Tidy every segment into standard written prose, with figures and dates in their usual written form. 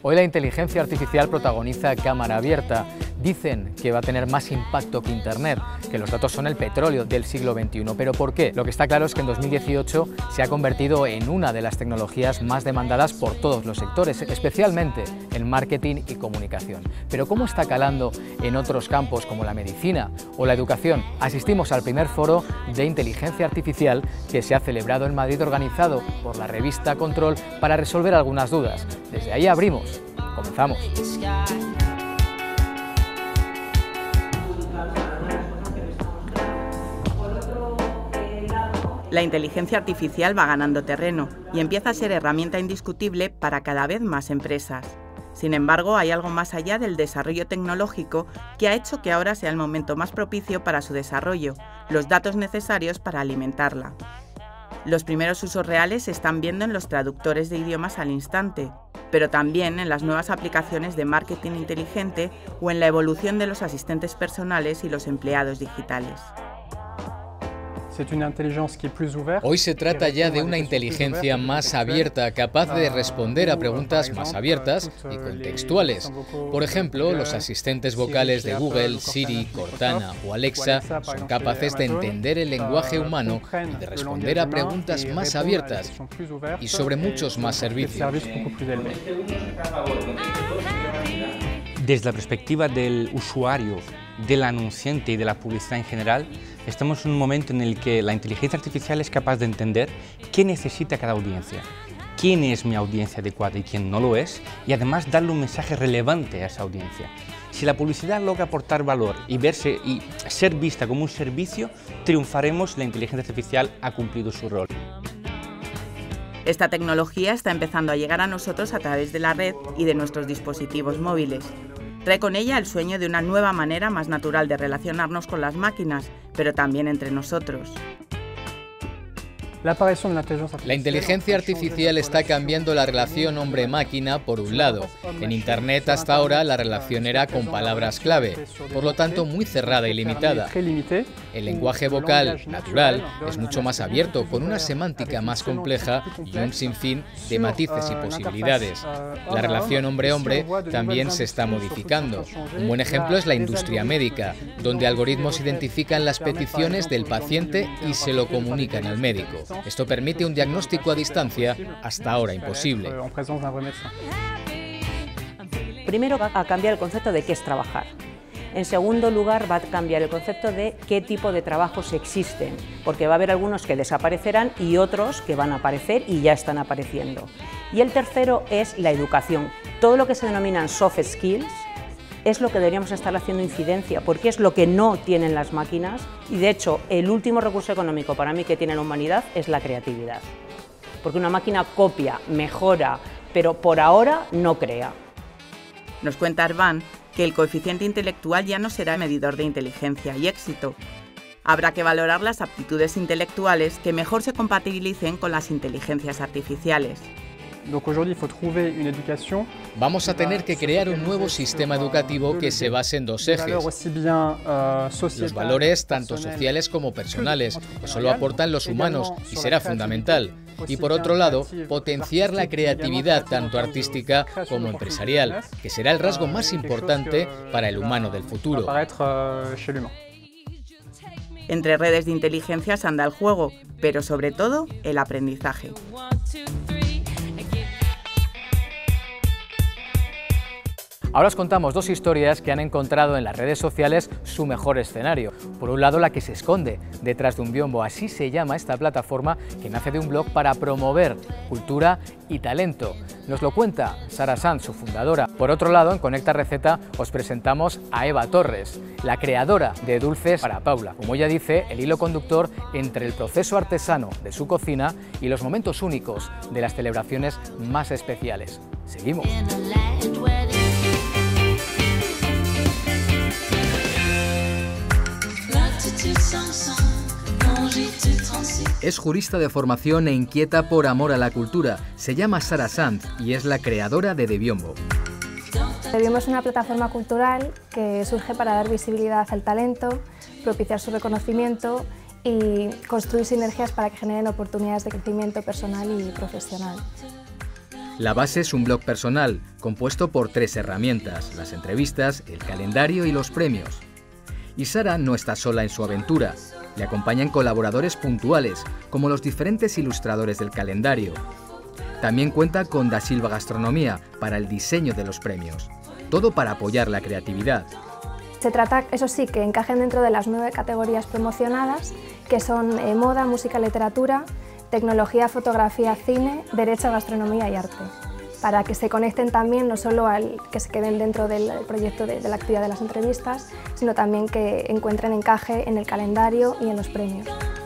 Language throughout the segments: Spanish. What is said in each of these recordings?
Hoy la inteligencia artificial protagoniza cámara abierta. Dicen que va a tener más impacto que Internet, que los datos son el petróleo del siglo XXI. ¿Pero por qué? Lo que está claro es que en 2018 se ha convertido en una de las tecnologías más demandadas por todos los sectores, especialmente en marketing y comunicación. Pero ¿cómo está calando en otros campos como la medicina o la educación? Asistimos al primer foro de inteligencia artificial que se ha celebrado en Madrid, organizado por la revista Control, para resolver algunas dudas. Desde ahí abrimos. Comenzamos. La inteligencia artificial va ganando terreno y empieza a ser herramienta indiscutible para cada vez más empresas. Sin embargo, hay algo más allá del desarrollo tecnológico que ha hecho que ahora sea el momento más propicio para su desarrollo, los datos necesarios para alimentarla. Los primeros usos reales se están viendo en los traductores de idiomas al instante, pero también en las nuevas aplicaciones de marketing inteligente o en la evolución de los asistentes personales y los empleados digitales. Hoy se trata ya de una inteligencia más abierta, capaz de responder a preguntas más abiertas y contextuales. Por ejemplo, los asistentes vocales de Google, Siri, Cortana o Alexa son capaces de entender el lenguaje humano y de responder a preguntas más abiertas y sobre muchos más servicios. Desde la perspectiva del usuario, del anunciante y de la publicidad en general, estamos en un momento en el que la inteligencia artificial es capaz de entender qué necesita cada audiencia, quién es mi audiencia adecuada y quién no lo es, y además darle un mensaje relevante a esa audiencia. Si la publicidad logra aportar valor y ser vista como un servicio, triunfaremos. La inteligencia artificial ha cumplido su rol. Esta tecnología está empezando a llegar a nosotros a través de la red y de nuestros dispositivos móviles. Trae con ella el sueño de una nueva manera más natural de relacionarnos con las máquinas, pero también entre nosotros. La inteligencia artificial está cambiando la relación hombre-máquina por un lado. En Internet hasta ahora la relación era con palabras clave, por lo tanto muy cerrada y limitada. El lenguaje vocal natural es mucho más abierto, con una semántica más compleja y un sinfín de matices y posibilidades. La relación hombre-hombre también se está modificando. Un buen ejemplo es la industria médica, donde algoritmos identifican las peticiones del paciente y se lo comunican al médico. Esto permite un diagnóstico a distancia hasta ahora imposible. Primero va a cambiar el concepto de qué es trabajar. En segundo lugar va a cambiar el concepto de qué tipo de trabajos existen, porque va a haber algunos que desaparecerán y otros que van a aparecer y ya están apareciendo. Y el tercero es la educación. Todo lo que se denominan soft skills es lo que deberíamos estar haciendo incidencia, porque es lo que no tienen las máquinas, y de hecho el último recurso económico para mí que tiene la humanidad es la creatividad, porque una máquina copia, mejora, pero por ahora no crea. Nos cuenta Arban que el coeficiente intelectual ya no será medidor de inteligencia y éxito. Habrá que valorar las aptitudes intelectuales que mejor se compatibilicen con las inteligencias artificiales. Vamos a tener que crear un nuevo sistema educativo que se base en dos ejes. Los valores, tanto sociales como personales, que solo aportan los humanos y será fundamental. Y por otro lado, potenciar la creatividad, tanto artística como empresarial, que será el rasgo más importante para el humano del futuro. Entre redes de inteligencia se anda el juego, pero sobre todo el aprendizaje. Ahora os contamos dos historias que han encontrado en las redes sociales su mejor escenario. Por un lado, la que se esconde detrás de un biombo, así se llama esta plataforma que nace de un blog para promover cultura y talento. Nos lo cuenta Sara Sanz, su fundadora. Por otro lado, en Conecta Receta os presentamos a Eva Torres, la creadora de dulces para Paula. Como ella dice, el hilo conductor entre el proceso artesano de su cocina y los momentos únicos de las celebraciones más especiales. Seguimos. Es jurista de formación e inquieta por amor a la cultura. Se llama Sara Sanz y es la creadora de The Biombo. The Biombo es una plataforma cultural que surge para dar visibilidad al talento, propiciar su reconocimiento y construir sinergias para que generen oportunidades de crecimiento personal y profesional. La base es un blog personal, compuesto por 3 herramientas: las entrevistas, el calendario y los premios. Y Sara no está sola en su aventura. Le acompañan colaboradores puntuales, como los diferentes ilustradores del calendario. También cuenta con Da Silva Gastronomía para el diseño de los premios. Todo para apoyar la creatividad. Se trata, eso sí, que encajen dentro de las 9 categorías promocionadas, que son moda, música, literatura, tecnología, fotografía, cine, derecho, gastronomía y arte, para que se conecten también no solo al que se queden dentro del proyecto de la actividad de las entrevistas, sino también que encuentren encaje en el calendario y en los premios.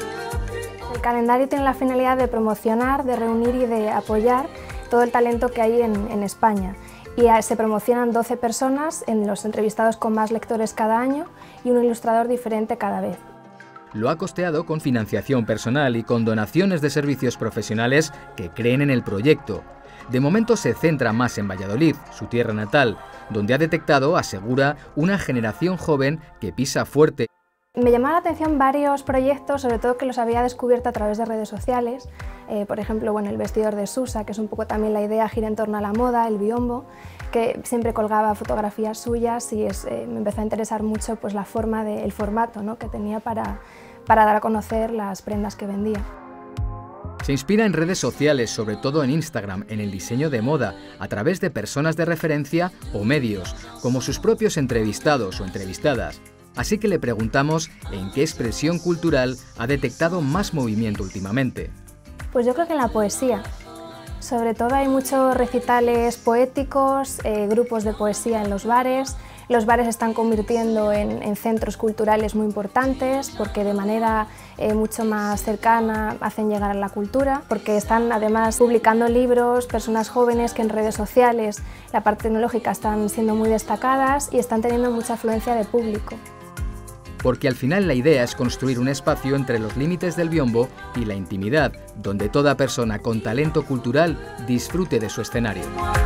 El calendario tiene la finalidad de promocionar, de reunir y de apoyar todo el talento que hay en España. Y se promocionan 12 personas, en los entrevistados con más lectores cada año y un ilustrador diferente cada vez. Lo ha costeado con financiación personal y con donaciones de servicios profesionales que creen en el proyecto. De momento se centra más en Valladolid, su tierra natal, donde ha detectado, asegura, una generación joven que pisa fuerte. Me llamaba la atención varios proyectos, sobre todo que los había descubierto a través de redes sociales. Por ejemplo, el vestidor de Susa, que es un poco también la idea, gira en torno a la moda, el biombo, que siempre colgaba fotografías suyas y me empezó a interesar mucho pues, la forma el formato, ¿no?, que tenía para dar a conocer las prendas que vendía. Se inspira en redes sociales, sobre todo en Instagram, en el diseño de moda, a través de personas de referencia o medios, como sus propios entrevistados o entrevistadas. Así que le preguntamos en qué expresión cultural ha detectado más movimiento últimamente. Pues yo creo que en la poesía. Sobre todo hay muchos recitales poéticos, grupos de poesía en los bares. Los bares se están convirtiendo en centros culturales muy importantes porque de manera mucho más cercana hacen llegar a la cultura, porque están además publicando libros, personas jóvenes que en redes sociales, la parte tecnológica, están siendo muy destacadas y están teniendo mucha afluencia de público. Porque al final la idea es construir un espacio entre los límites del biombo y la intimidad, donde toda persona con talento cultural disfrute de su escenario.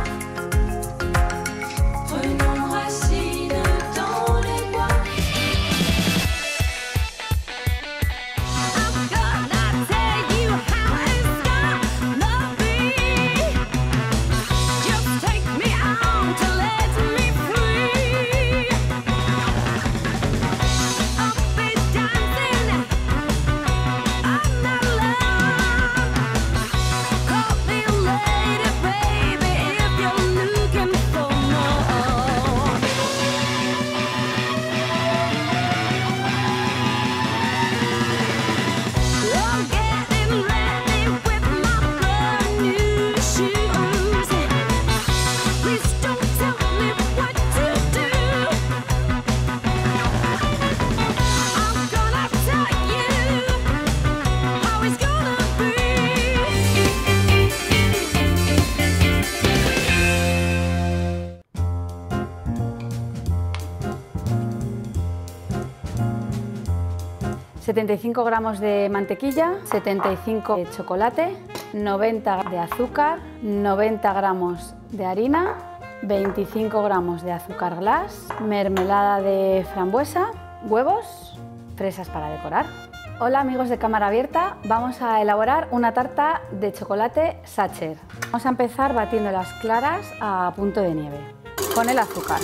...75 gramos de mantequilla, 75 de chocolate, 90 de azúcar, 90 gramos de harina, 25 gramos de azúcar glass, mermelada de frambuesa, huevos, fresas para decorar. Hola amigos de Cámara Abierta, vamos a elaborar una tarta de chocolate Sacher. Vamos a empezar batiendo las claras a punto de nieve con el azúcar.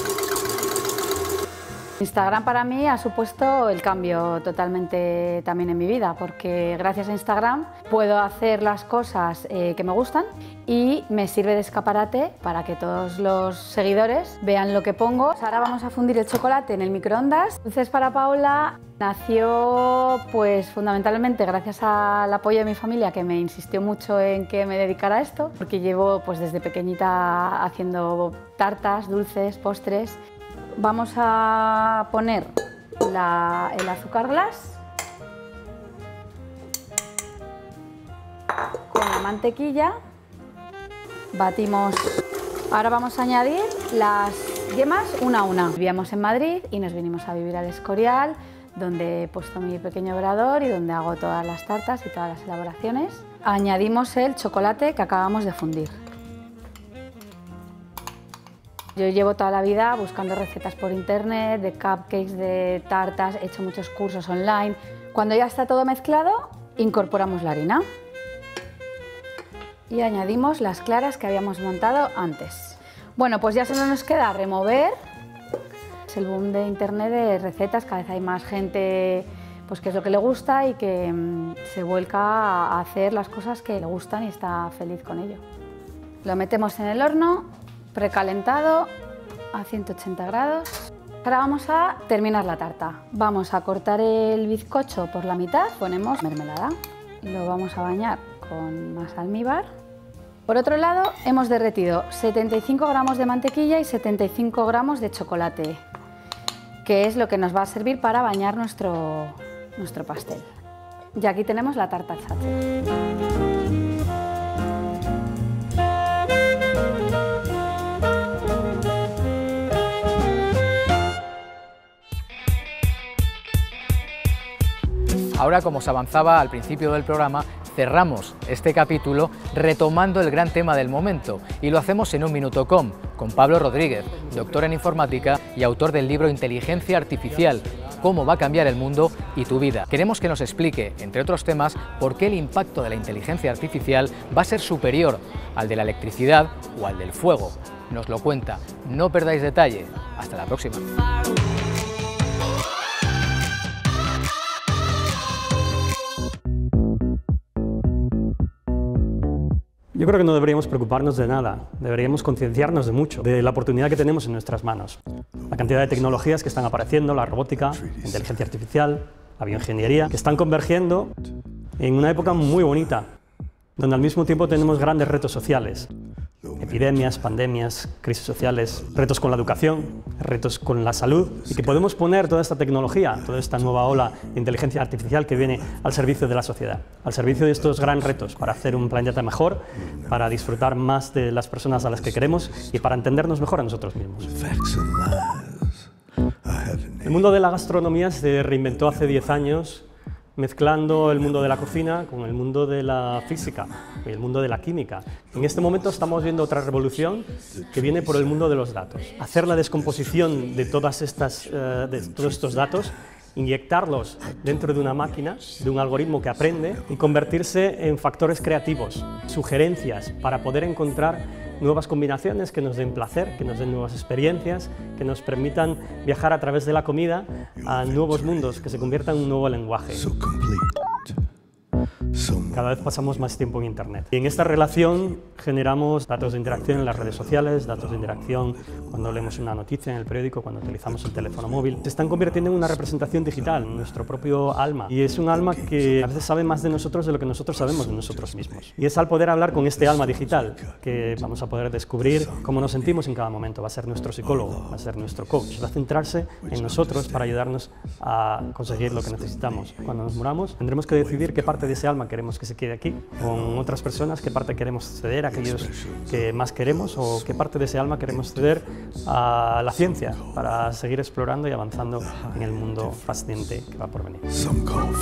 Instagram para mí ha supuesto el cambio totalmente también en mi vida, porque gracias a Instagram puedo hacer las cosas que me gustan y me sirve de escaparate para que todos los seguidores vean lo que pongo. Ahora vamos a fundir el chocolate en el microondas. Dulces para Paula nació pues fundamentalmente gracias al apoyo de mi familia, que me insistió mucho en que me dedicara a esto, porque llevo pues desde pequeñita haciendo tartas, dulces, postres. Vamos a poner el azúcar glass con la mantequilla, batimos. Ahora vamos a añadir las yemas una a una. Vivíamos en Madrid y nos vinimos a vivir al Escorial, donde he puesto mi pequeño obrador y donde hago todas las tartas y todas las elaboraciones. Añadimos el chocolate que acabamos de fundir. Yo llevo toda la vida buscando recetas por internet, de cupcakes, de tartas, he hecho muchos cursos online. Cuando ya está todo mezclado, incorporamos la harina. y añadimos las claras que habíamos montado antes. Bueno, pues ya solo nos queda remover. Es el boom de internet de recetas, cada vez hay más gente pues, que es lo que le gusta y que se vuelca a hacer las cosas que le gustan y está feliz con ello. Lo metemos en el horno precalentado a 180 grados. Ahora vamos a terminar la tarta. Vamos a cortar el bizcocho por la mitad, ponemos mermelada. Lo vamos a bañar con más almíbar. Por otro lado, hemos derretido 75 gramos de mantequilla y 75 gramos de chocolate, que es lo que nos va a servir para bañar nuestro pastel. Y aquí tenemos la tarta Chater. Ahora, como os avanzaba al principio del programa, cerramos este capítulo retomando el gran tema del momento y lo hacemos en unminuto.com con Pablo Rodríguez, doctor en informática y autor del libro Inteligencia Artificial, cómo va a cambiar el mundo y tu vida. Queremos que nos explique, entre otros temas, por qué el impacto de la inteligencia artificial va a ser superior al de la electricidad o al del fuego. Nos lo cuenta. No perdáis detalle. Hasta la próxima. Yo creo que no deberíamos preocuparnos de nada, deberíamos concienciarnos de mucho, de la oportunidad que tenemos en nuestras manos. La cantidad de tecnologías que están apareciendo, la robótica, la inteligencia artificial, la bioingeniería, que están convergiendo en una época muy bonita, donde al mismo tiempo tenemos grandes retos sociales. Epidemias, pandemias, crisis sociales, retos con la educación, retos con la salud, y que podemos poner toda esta tecnología, toda esta nueva ola de inteligencia artificial que viene al servicio de la sociedad, al servicio de estos grandes retos, para hacer un planeta mejor, para disfrutar más de las personas a las que queremos y para entendernos mejor a nosotros mismos. El mundo de la gastronomía se reinventó hace 10 años, mezclando el mundo de la cocina con el mundo de la física y el mundo de la química. En este momento estamos viendo otra revolución que viene por el mundo de los datos. Hacer la descomposición de todos estos datos, inyectarlos dentro de una máquina, de un algoritmo que aprende y convertirse en factores creativos, sugerencias para poder encontrar nuevas combinaciones que nos den placer, que nos den nuevas experiencias, que nos permitan viajar a través de la comida a nuevos mundos, que se conviertan en un nuevo lenguaje. Cada vez pasamos más tiempo en Internet. Y en esta relación generamos datos de interacción en las redes sociales, datos de interacción cuando leemos una noticia en el periódico, cuando utilizamos el teléfono móvil. Se están convirtiendo en una representación digital, en nuestro propio alma. Y es un alma que a veces sabe más de nosotros de lo que nosotros sabemos de nosotros mismos. Y es al poder hablar con este alma digital que vamos a poder descubrir cómo nos sentimos en cada momento. Va a ser nuestro psicólogo, va a ser nuestro coach. Va a centrarse en nosotros para ayudarnos a conseguir lo que necesitamos. Cuando nos muramos, tendremos que decidir qué parte de ese alma queremos que se quede aquí, con otras personas, qué parte queremos ceder a aquellos que más queremos o qué parte de ese alma queremos ceder a la ciencia para seguir explorando y avanzando en el mundo fascinante que va por venir. Se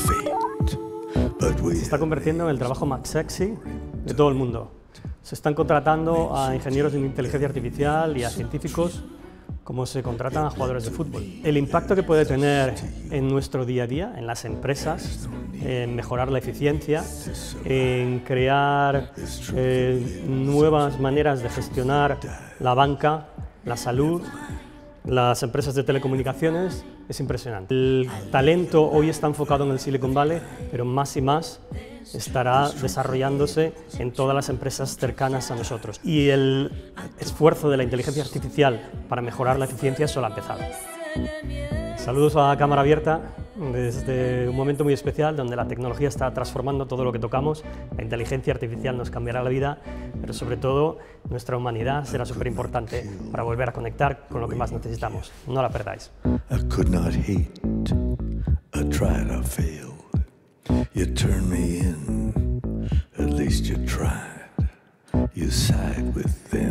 está convirtiendo en el trabajo más sexy de todo el mundo. Se están contratando a ingenieros de inteligencia artificial y a científicos como se contratan a jugadores de fútbol. El impacto que puede tener en nuestro día a día, en las empresas, en mejorar la eficiencia, en crear nuevas maneras de gestionar la banca, la salud, las empresas de telecomunicaciones, es impresionante. El talento hoy está enfocado en el Silicon Valley, pero más y más estará desarrollándose en todas las empresas cercanas a nosotros. Y el esfuerzo de la inteligencia artificial para mejorar la eficiencia solo ha empezado. Saludos a Cámara Abierta desde un momento muy especial donde la tecnología está transformando todo lo que tocamos. La inteligencia artificial nos cambiará la vida, pero sobre todo nuestra humanidad será súper importante para volver a conectar con lo que más necesitamos. No la perdáis. You turned me in, at least you tried. You side with them.